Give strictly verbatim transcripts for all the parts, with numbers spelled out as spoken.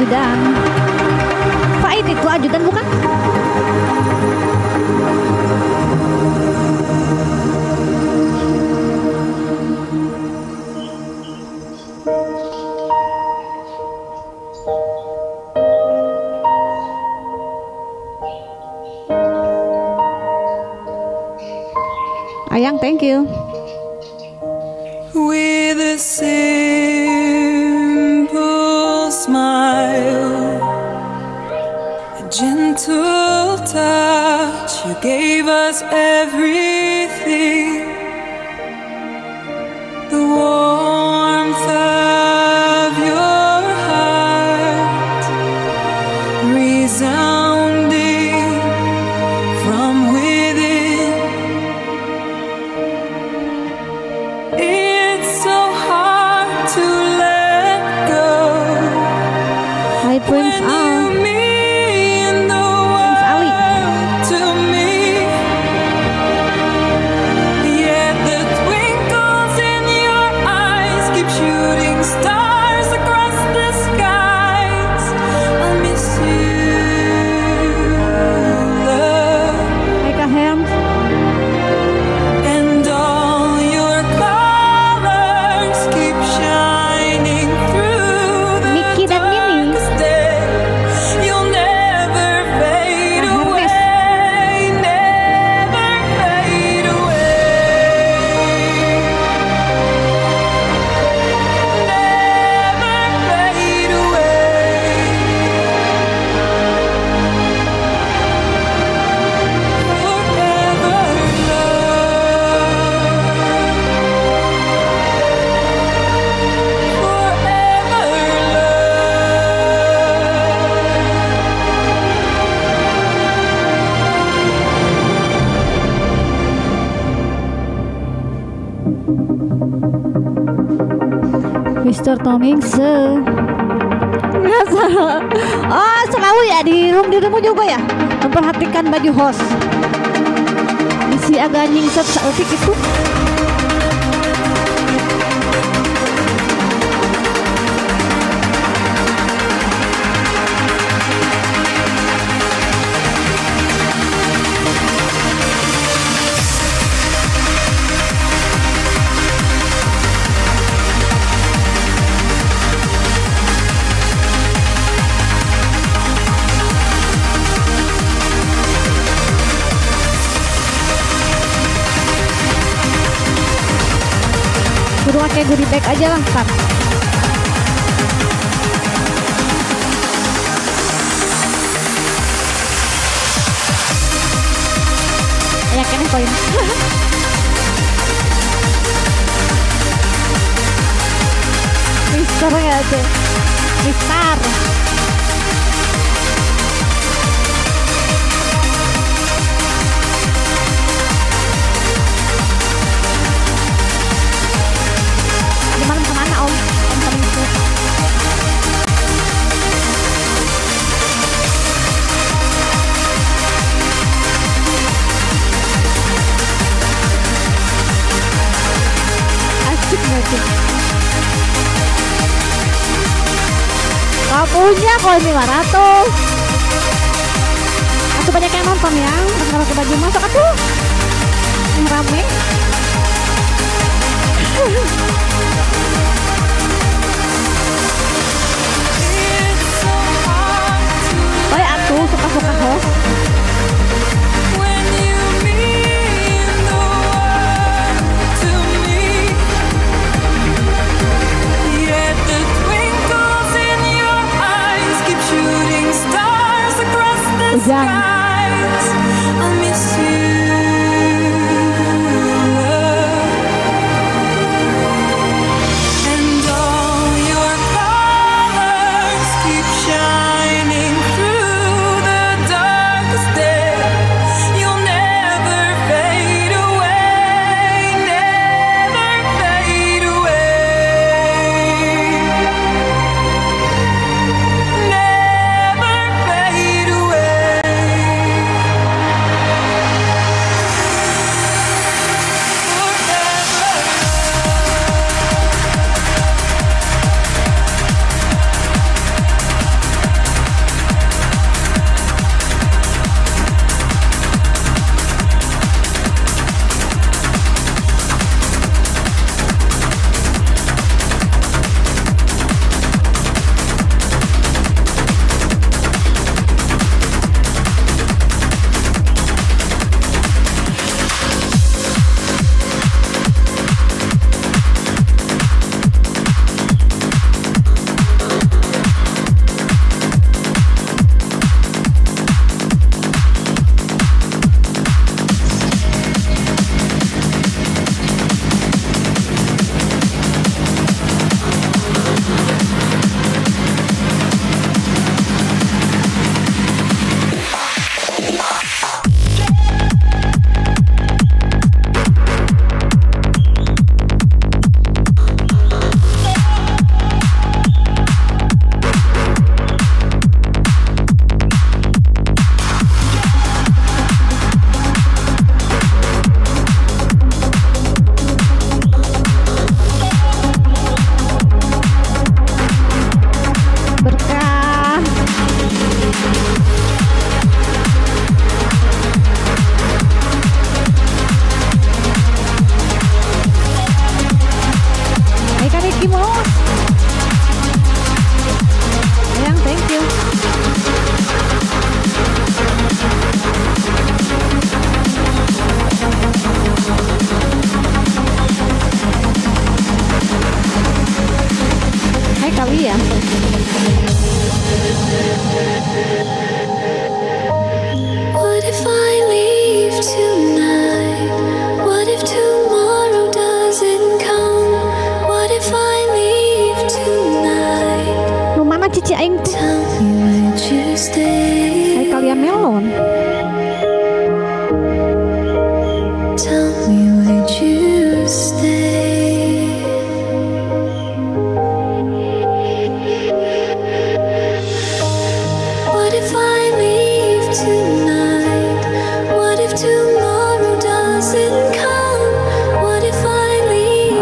ajudan. Faid itu ajudan bukan? Ayang, thank you. With a simple smile, a gentle touch, you gave us everything. The warmth of your heart, resounding from within. It's so hard to let go. Hi Prince Al. Mister Tomingse. Oh, selalu ya di room dirimu juga ya memperhatikan baju host. Isi agak nyingset seetik itu. Suruh pakai goodie bag aja lah ntar. Ya kan koin. Mister ya tuh. Mister. Malam kemana om? Om Tomingse. Asik gak tuh? Gak punya kok lima ratus. Aku banyak yang nonton ya. Nggak pakai baju masak atuh. Yang rame. Baik atuh suka-suka host. Hujan.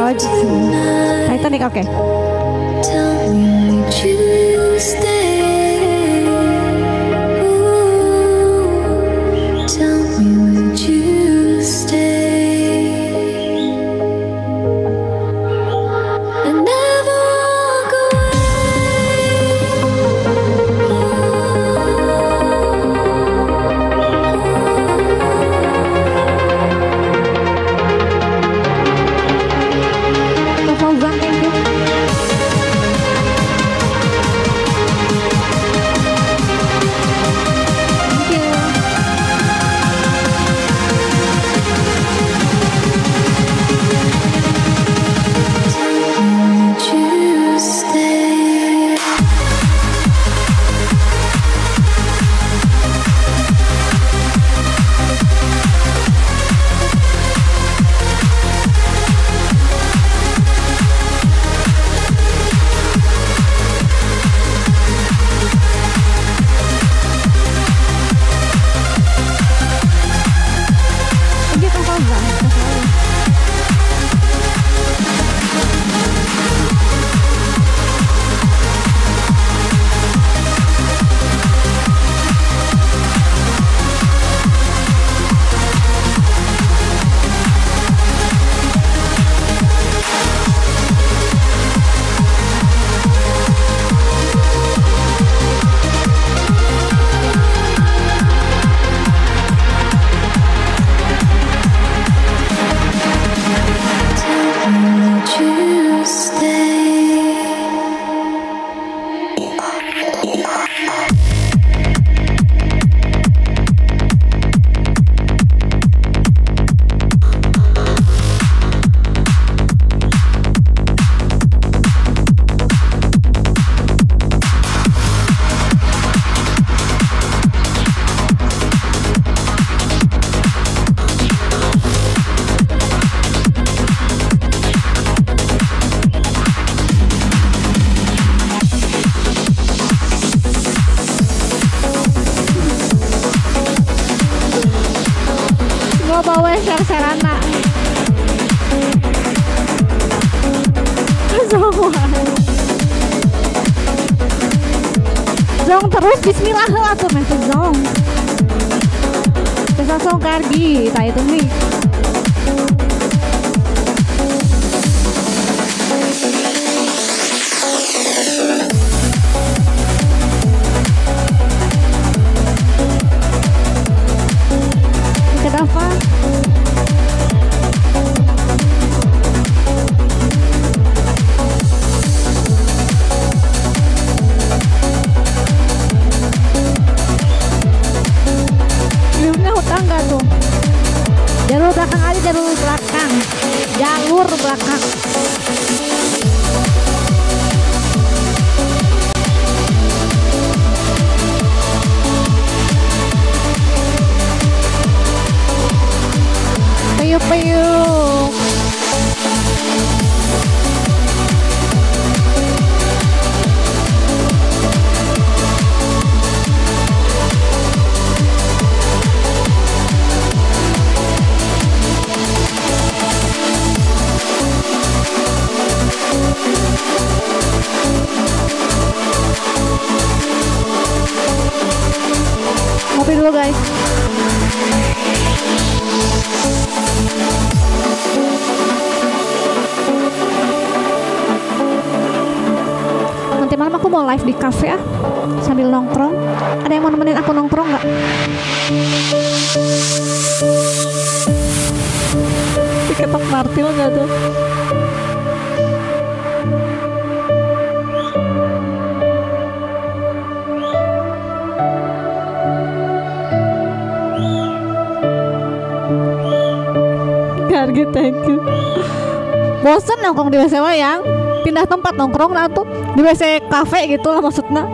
George. Titanic, oke. Okay. Tell me, would you stay? Ooh, tell me, would you stay? And never walk Fauzan, thank you. Thank you. would you stay? Thank you, Kang Fauzan. Would you stay? Gua bawa share Serana. Zong. Zong terus bismillah lah tuh meh Zong. Bisa song kargi, tak itu nih. Kenapa? Filmnya hutang gak tuh? Jalur belakang aja, jalur belakang. Jalur belakang. Peyuk-peyuk. Ngopi dulu guys. Nanti malam aku mau live di cafe ah, sambil nongkrong. Ada yang mau nemenin aku nongkrong nggak? Diketok martil nggak tuh? Harga, thank you. Bosen nongkrong di W C wayang, pindah tempat nongkrong lah tuh di W C cafe gitu lah maksudnya.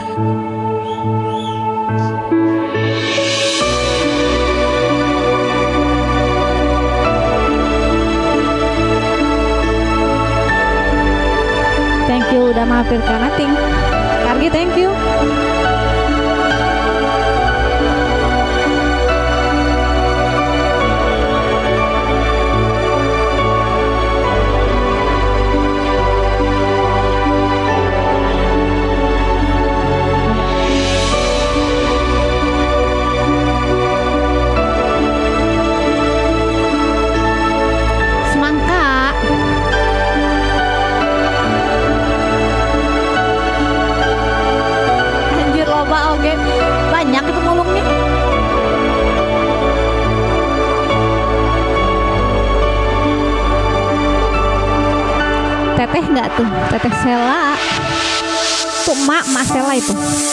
Thank you udah mampir ke Nating. Kargi, thank you. nggak tuh Teteh Sela? Tuh mak mak Sela itu.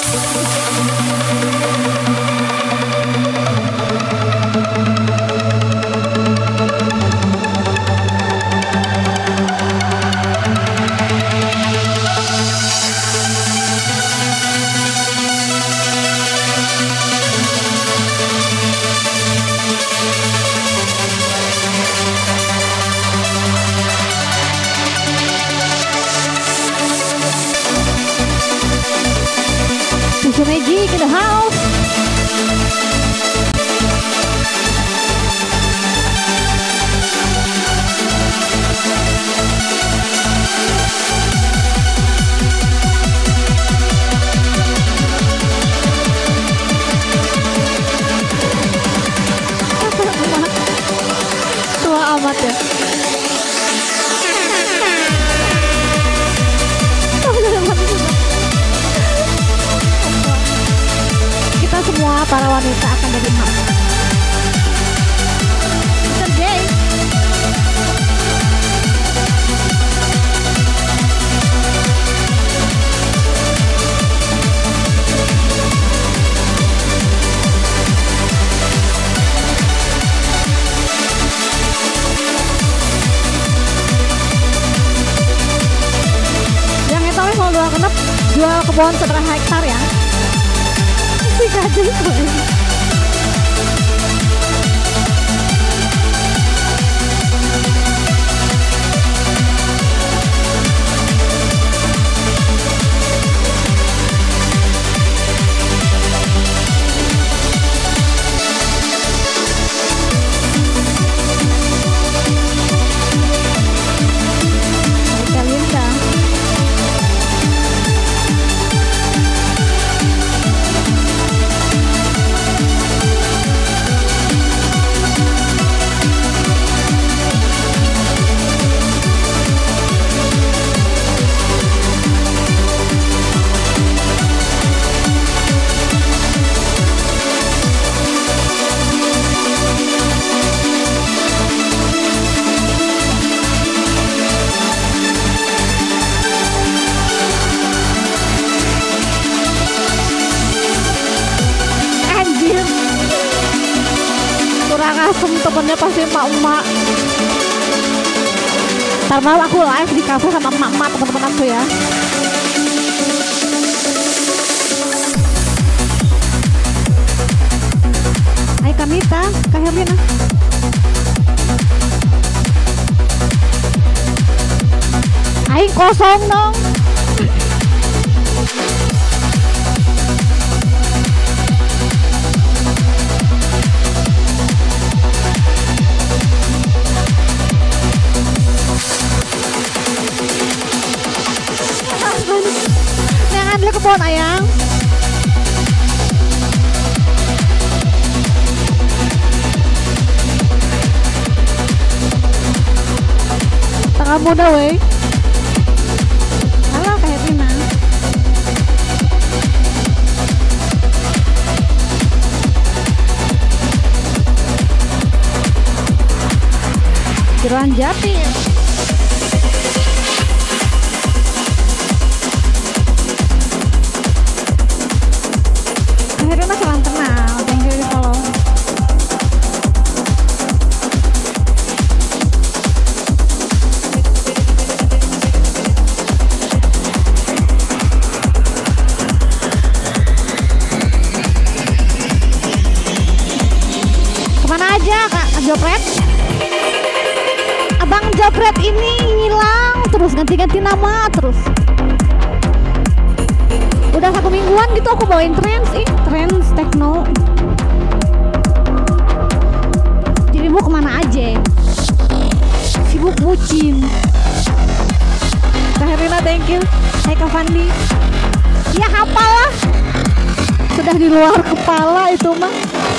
Tisu Magic in the house. Tua amat ya. Kita semua para wanita akan jadi emak. mister J. Yang itu mau dua kenep jual kebun setengah hektar ya. Si gadis gue. Linda. Anjir, kurang asem temennya pasti emak-emak. Ntar malam aku live di cafe sama emak-emak teman-teman aku ya. Hai Kamita, Kak Herlina. Hai kosong dong. Jangan dulu ke pohon ayang. Tengah muda weh. Halo Kak Herlina. Jeroan Jati. Akhirnya salam kenal, thank you di follow. Kemana aja Kak Jopret? Abang Jopret ini hilang terus, ganti-ganti nama terus. Udah satu mingguan gitu aku bawain trends, ih trends techno. Jadi mau kemana aja? Sibuk bucin. Kak Herlina thank you. Hai Kak Fandi. Ya hafal lah. Sudah di luar kepala itu mah.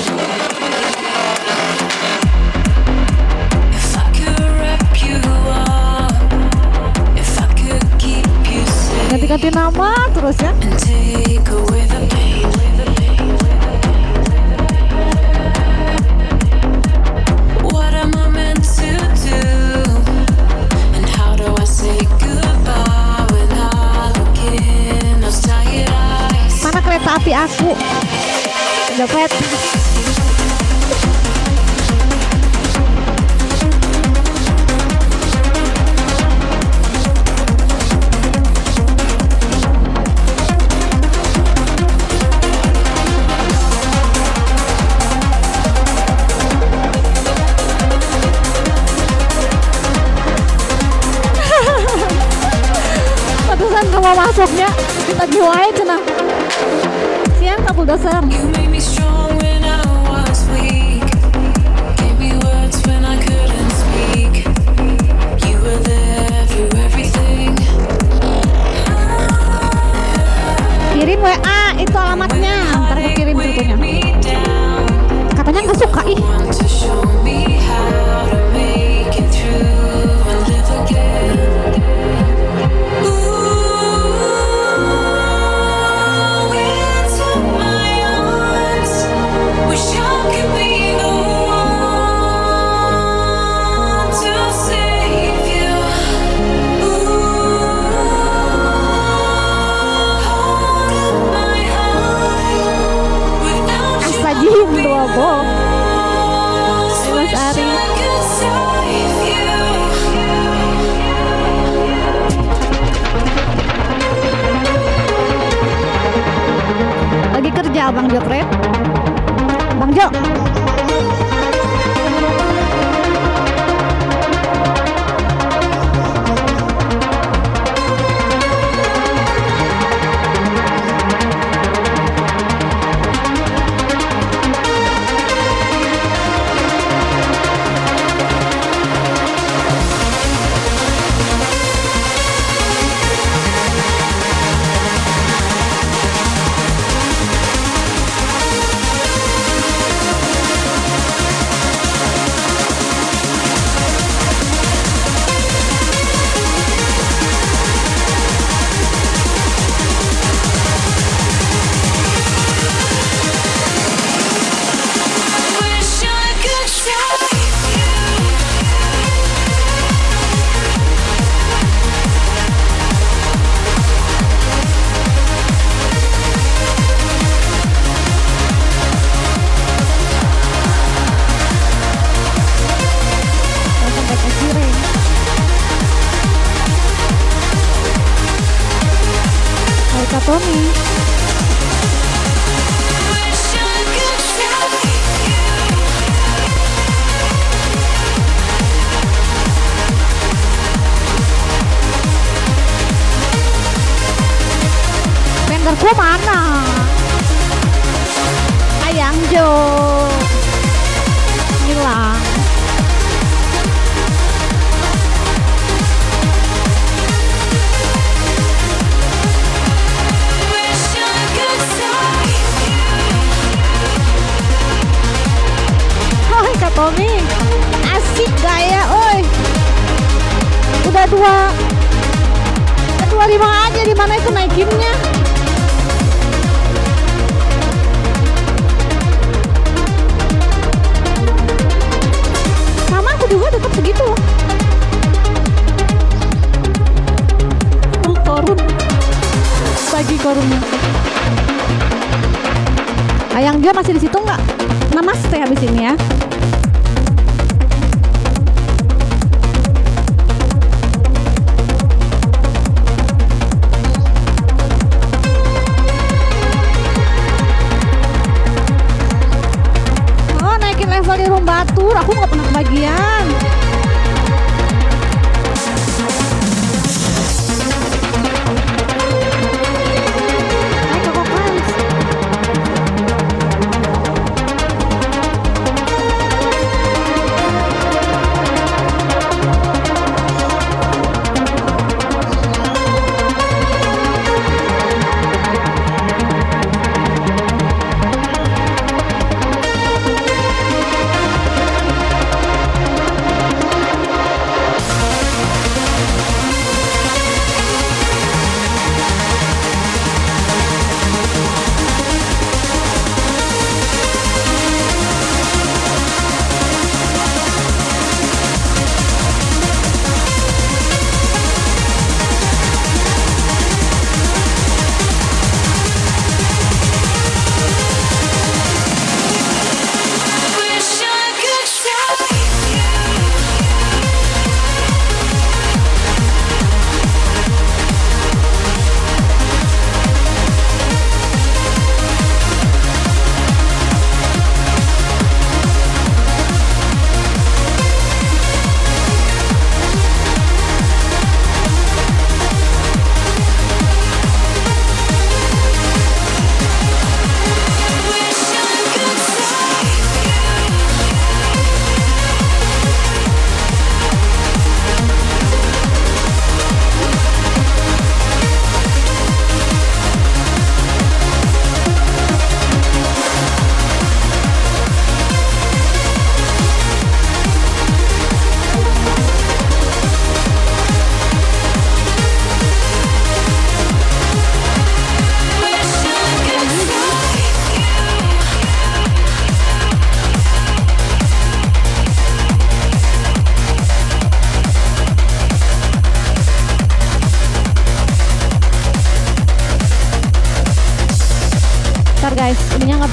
Ganti-ganti nama terus ya. What am I meant to do? And how do I say goodbye? aku. Jepret. Pantesan kamu masuknya kita jiwain cenah. Siang kabul dasar. You made me strong when I was weak. Gave me words when I couldn't speak. You were there through everything. Kirim W A itu alamatnya. Ntar aku kirim fotonya. Katanya nggak suka ih. Want to show me how to make it through and live again. Ooh, into my arms. Wish I could be the one to save you. Ooh, hold up my heart without you. Astajim dua bo. Mas Ari. Lagi kerja Bang Jopret. Bang Jo. Wish I could save you. Langsung pakai siren. Hai Kak Tommy. Wish I could save you. Penderku mana? Ayang Jo. Hilang. Wish I could save you. Hai Kak Tommy. Asik gaya, oi. Udah dua. Udah dua lima aja, di mana itu naikinnya? Sama aku juga tetap segitu. Oh, korun. Bagi korunnya. Ayang Jo masih di situ nggak? Namaste habis ini ya. Oh, naikin level di Room Batur, aku nggak pernah kebagian. Hai Koko Kans.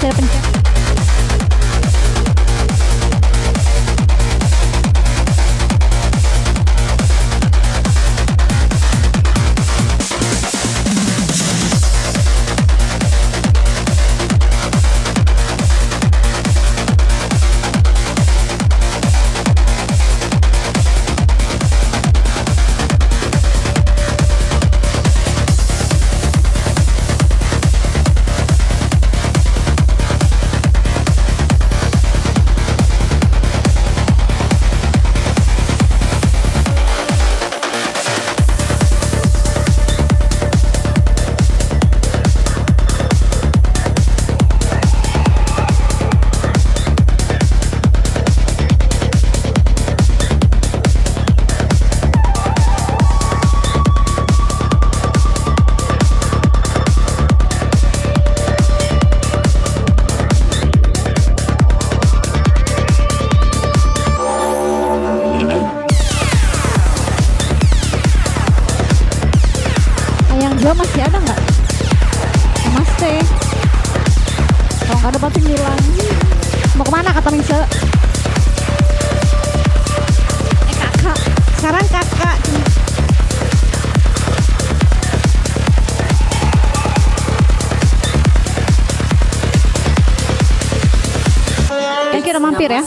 masih ada pencet. Masih ada nggak? Masih. Kalau nggak ada pasti hilang. Mau kemana kata Mise? Eh kakak. Sekarang kakak. Ya kira mampir ya.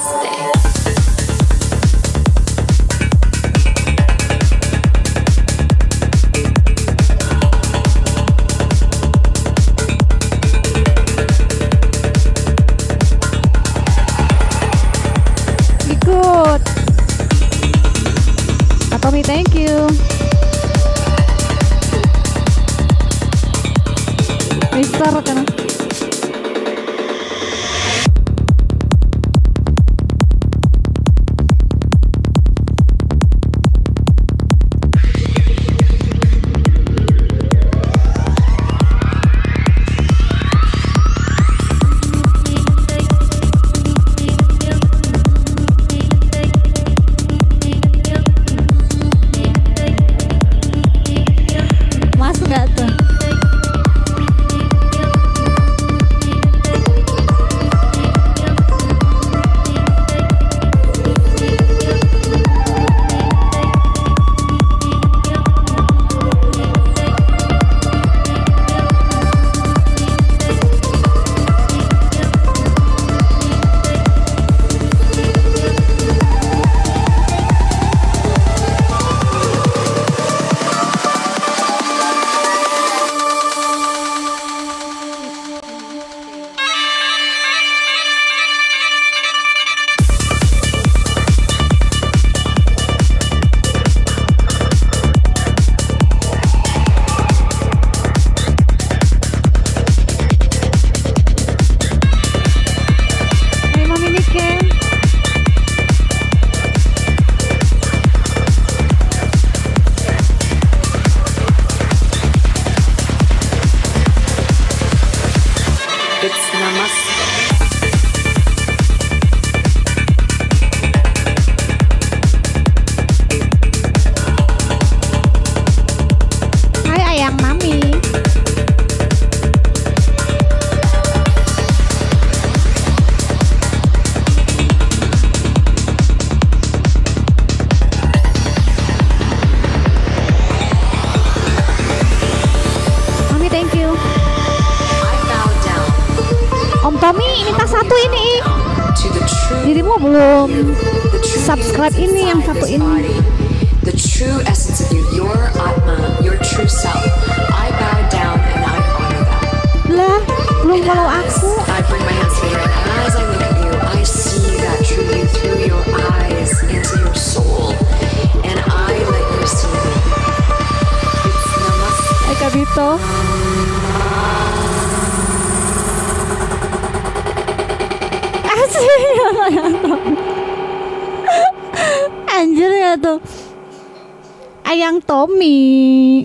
Tommy, thank you. Mister kan. Tommy, minta satu ini. Dirimu belum subscribe ini yang satu ini. The true essence of you, your atma, your true self. I bow down and I honor that. Lah, belum follow aku. I bring my hands together and as I look at you, I see that true you through your eyes into your soul, and I let you see me. It's namaste. Hai Kabito. Anjir ya tuh Ayang Tommy.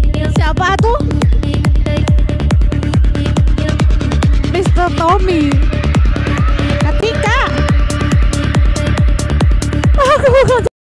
Siapa tuh? Mister Tommy.